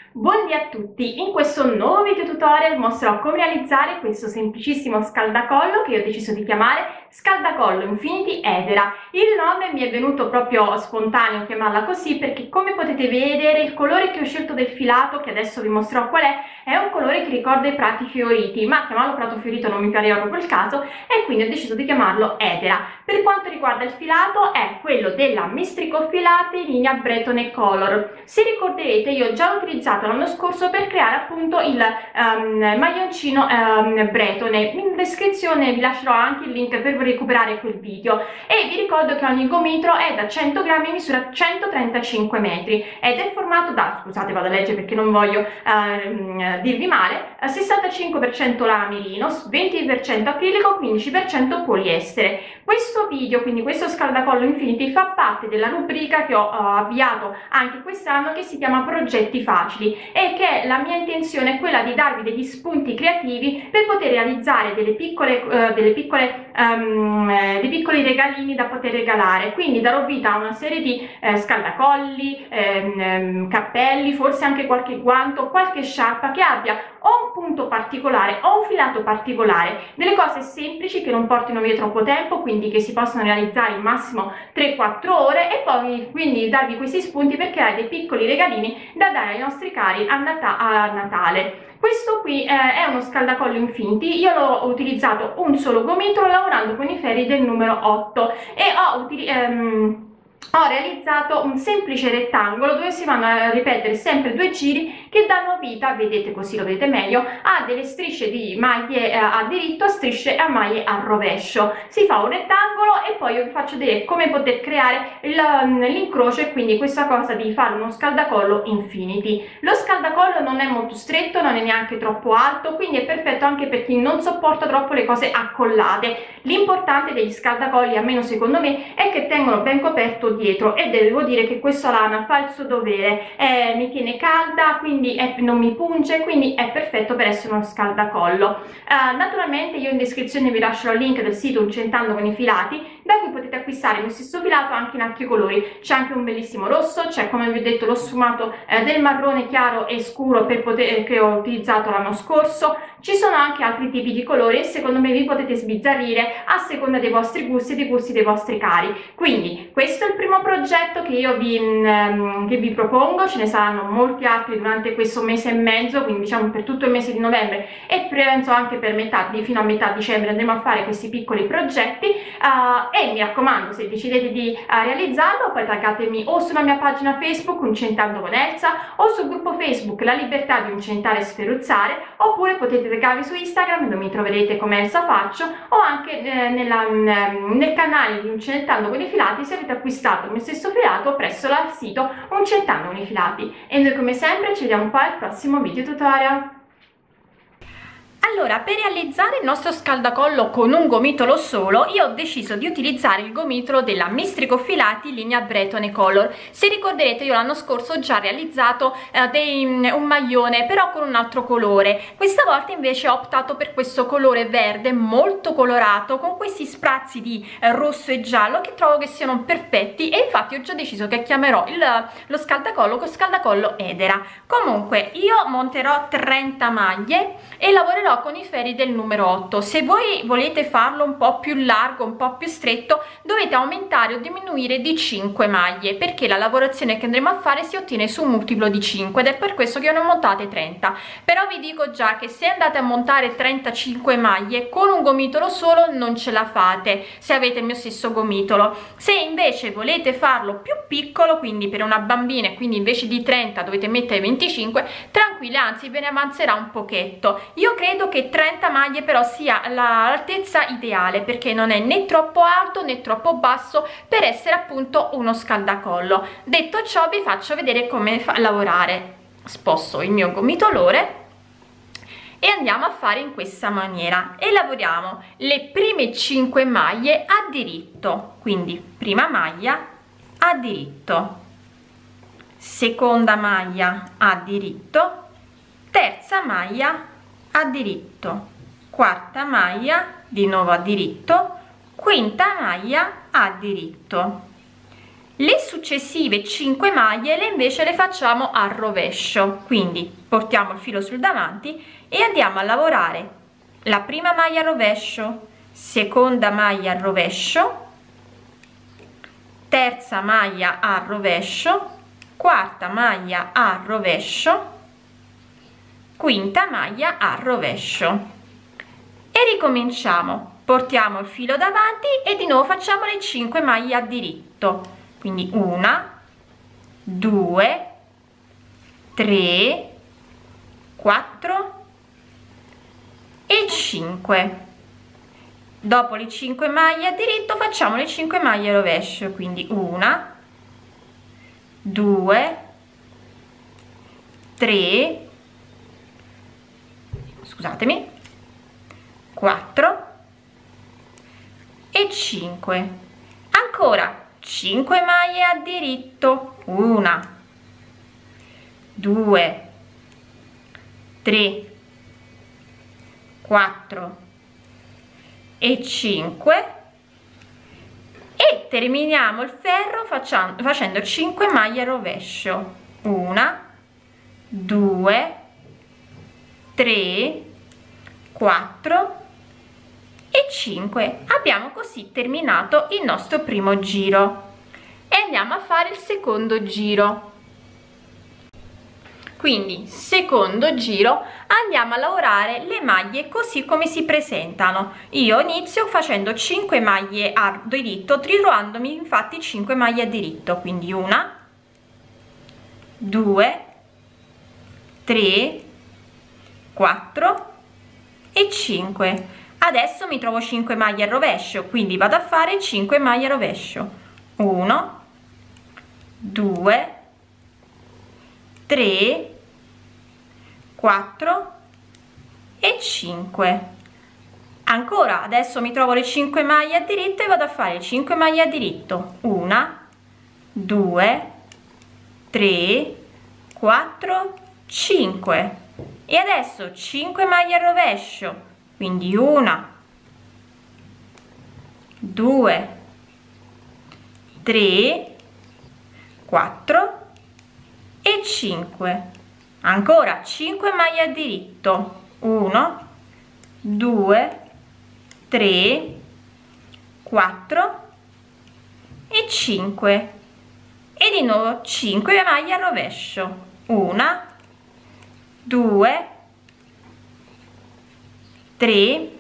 Buondì a tutti! In questo nuovo video tutorial mostrerò come realizzare questo semplicissimo scaldacollo che io ho deciso di chiamare Scaldacollo Infinity Edera. Il nome mi è venuto proprio spontaneo chiamarla così perché, come potete vedere, il colore che ho scelto del filato, che adesso vi mostrerò qual è un colore che ricorda i prati fioriti, ma chiamarlo prato fiorito non mi pareva proprio il caso e quindi ho deciso di chiamarlo Edera. Per quanto riguarda il filato, è quello della Mistrico Filati linea Breton Color. Se ricorderete, io ho già utilizzato l'anno scorso per creare appunto il maglioncino bretone. In descrizione vi lascerò anche il link per recuperare quel video e vi ricordo che ogni gomitolo è da 100 grammi e misura 135 metri ed è formato da, scusate vado a leggere perché non voglio dirvi male, 65% lana merino, 20% acrilico, 15% poliestere. Questo video, quindi questo scaldacollo Infinity, fa parte della rubrica che ho avviato anche quest'anno, che si chiama Progetti Facili, e che la mia intenzione è quella di darvi degli spunti creativi per poter realizzare dei piccoli regalini da poter regalare. Quindi darò vita a una serie di scaldacolli, cappelli, forse anche qualche guanto, qualche sciarpa che abbia o un punto particolare o un filato particolare, delle cose semplici che non portino via troppo tempo, quindi che si possono realizzare in massimo 3-4 ore, e poi quindi darvi questi spunti per creare dei piccoli regalini da dare ai nostri cari a Natale. Questo qui è uno scaldacollo Infinity. Io l'ho utilizzato un solo gomitolo lavorando con i ferri del numero 8 e ho realizzato un semplice rettangolo dove si vanno a ripetere sempre due giri che danno vita, vedete così lo vedete meglio, a delle strisce di maglie a diritto, a strisce a maglie a rovescio. Si fa un rettangolo e poi io vi faccio vedere come poter creare l'incrocio, e quindi questa cosa di fare uno scaldacollo Infinity. Lo scaldacollo non è molto stretto, non è neanche troppo alto, quindi è perfetto anche per chi non sopporta troppo le cose accollate. L'importante degli scaldacolli, almeno secondo me, è che tengono ben coperto dietro, e devo dire che questa lana fa il suo dovere, mi tiene calda, quindi non mi punge, quindi è perfetto per essere uno scaldacollo. Naturalmente io in descrizione vi lascerò il link del sito Uncentando con i Filati, da cui potete acquistare il mio stesso filato anche in altri colori. C'è anche un bellissimo rosso, c'è, come vi ho detto, lo sfumato del marrone chiaro e scuro che ho utilizzato l'anno scorso. Ci sono anche altri tipi di colori e secondo me vi potete sbizzarrire a seconda dei vostri gusti e dei gusti dei vostri cari. Quindi questo è il primo progetto che io vi propongo. Ce ne saranno molti altri durante questo mese e mezzo, quindi diciamo per tutto il mese di novembre, e penso anche per fino a metà dicembre andremo a fare questi piccoli progetti, e mi raccomando, se decidete di realizzarlo, poi taggatemi o sulla mia pagina Facebook Uncentando con Elsa o sul gruppo Facebook La Libertà di Uncentare e Sferuzzare, oppure potete taggarmi su Instagram dove mi troverete come Elsa Faccio, o anche nel canale di Uncentando con i Filati se avete acquistato il mio stesso filato presso il sito Uncentando con i Filati. E noi come sempre ci vediamo poi al prossimo video tutorial. Allora, per realizzare il nostro scaldacollo con un gomitolo solo, io ho deciso di utilizzare il gomitolo della Mistrico Filati linea Breton Color. Se ricorderete, io l'anno scorso ho già realizzato un maglione, però con un altro colore. Questa volta invece ho optato per questo colore verde molto colorato, con questi sprazzi di rosso e giallo che trovo che siano perfetti, e infatti ho già deciso che chiamerò lo scaldacollo con scaldacollo Edera. Comunque io monterò 30 maglie e lavorerò con i ferri del numero 8. Se voi volete farlo un po' più largo, un po' più stretto, dovete aumentare o diminuire di 5 maglie, perché la lavorazione che andremo a fare si ottiene su un multiplo di 5, ed è per questo che io ne ho montate 30. Però vi dico già che se andate a montare 35 maglie con un gomitolo solo non ce la fate, se avete il mio stesso gomitolo. Se invece volete farlo più piccolo, quindi per una bambina, e quindi invece di 30 dovete mettere 25, tranquilli, anzi ve ne avanzerà un pochetto. Io credo che 30 maglie però sia l'altezza ideale, perché non è né troppo alto né troppo basso per essere appunto uno scaldacollo. Detto ciò, vi faccio vedere come lavorare. Sposto il mio gomitolore e andiamo a fare in questa maniera, e lavoriamo le prime 5 maglie a diritto, quindi prima maglia a diritto, seconda maglia a diritto, terza maglia a diritto, quarta maglia di nuovo a diritto, quinta maglia a diritto, Le successive 5 maglie invece le facciamo al rovescio, quindi portiamo il filo sul davanti e andiamo a lavorare la prima maglia al rovescio, seconda maglia al rovescio, terza maglia al rovescio, quarta maglia al rovescio, quinta maglia al rovescio e ricominciamo. Portiamo il filo davanti e di nuovo facciamo le 5 maglie a diritto, quindi 1, 2, 3, 4 e 5. Dopo le 5 maglie a diritto facciamo le 5 maglie a rovescio, quindi 1, 2, 3, scusatemi, 4 e 5. Ancora 5 maglie a diritto, 1, 2, 3, 4 e 5 e terminiamo il ferro facendo 5 maglie a rovescio, 1, 2, 3, 4 e 5. Abbiamo così terminato il nostro primo giro e andiamo a fare il secondo giro. Quindi secondo giro andiamo a lavorare le maglie così come si presentano. Io inizio facendo 5 maglie a diritto, ritrovandomi infatti 5 maglie a diritto, quindi 1, 2, 3, 4 e 5. Adesso mi trovo 5 maglie al rovescio, quindi vado a fare 5 maglie a rovescio, 1, 2, 3, 4 e 5. Ancora adesso mi trovo le 5 maglie a diritto e vado a fare 5 maglie a diritto, 1, 2, 3, 4, 5 e adesso 5 maglie a rovescio, quindi 1, 2, 3, 4 e 5. Ancora 5 maglie a diritto, 1, 2, 3, 4 e 5 e di nuovo 5 maglie a rovescio, 1, 2, 3,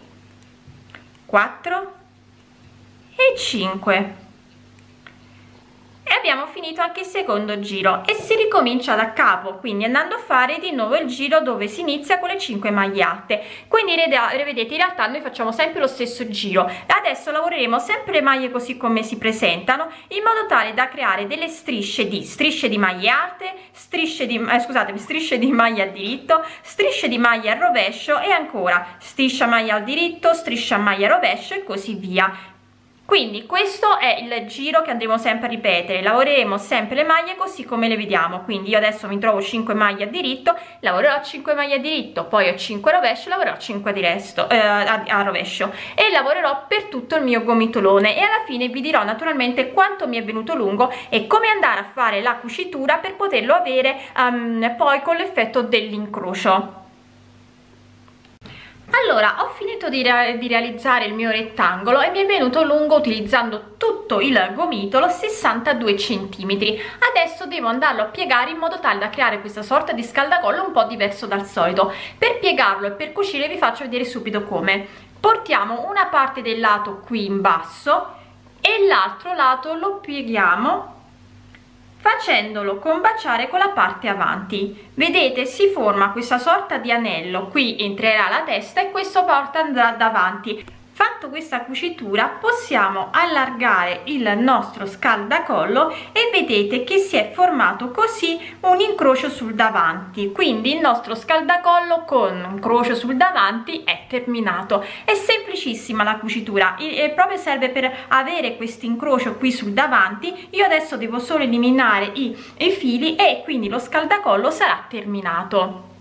4 e 5 e abbiamo finito anche il secondo giro e si ricomincia da capo, quindi andando a fare di nuovo il giro dove si inizia con le 5 maglie alte. Quindi vedete, in realtà noi facciamo sempre lo stesso giro. Adesso lavoreremo sempre le maglie così come si presentano, in modo tale da creare delle strisce di maglie alte, strisce di maglia a diritto, strisce di maglia al rovescio e ancora striscia maglia al diritto, striscia maglia al rovescio e così via. Quindi questo è il giro che andremo sempre a ripetere, lavoreremo sempre le maglie così come le vediamo. Quindi io adesso mi trovo 5 maglie a diritto, lavorerò 5 maglie a diritto, poi ho 5 a rovescio, lavorerò 5 a rovescio e lavorerò per tutto il mio gomitolone e alla fine vi dirò naturalmente quanto mi è venuto lungo e come andare a fare la cucitura per poterlo avere poi con l'effetto dell'incrocio. Allora, ho finito di realizzare il mio rettangolo e mi è venuto lungo, utilizzando tutto il gomitolo, 62 cm. Adesso devo andarlo a piegare in modo tale da creare questa sorta di scaldacollo un po' diverso dal solito. Per piegarlo e per cucire vi faccio vedere subito come. Portiamo una parte del lato qui in basso e l'altro lato lo pieghiamo facendolo combaciare con la parte avanti. Vedete, si forma questa sorta di anello, qui entrerà la testa e questo porta andrà davanti. Fatto questa cucitura possiamo allargare il nostro scaldacollo e vedete che si è formato così un incrocio sul davanti, quindi il nostro scaldacollo con incrocio sul davanti è terminato. È semplicissima la cucitura e proprio serve per avere questo incrocio qui sul davanti. Io adesso devo solo eliminare i fili e quindi lo scaldacollo sarà terminato.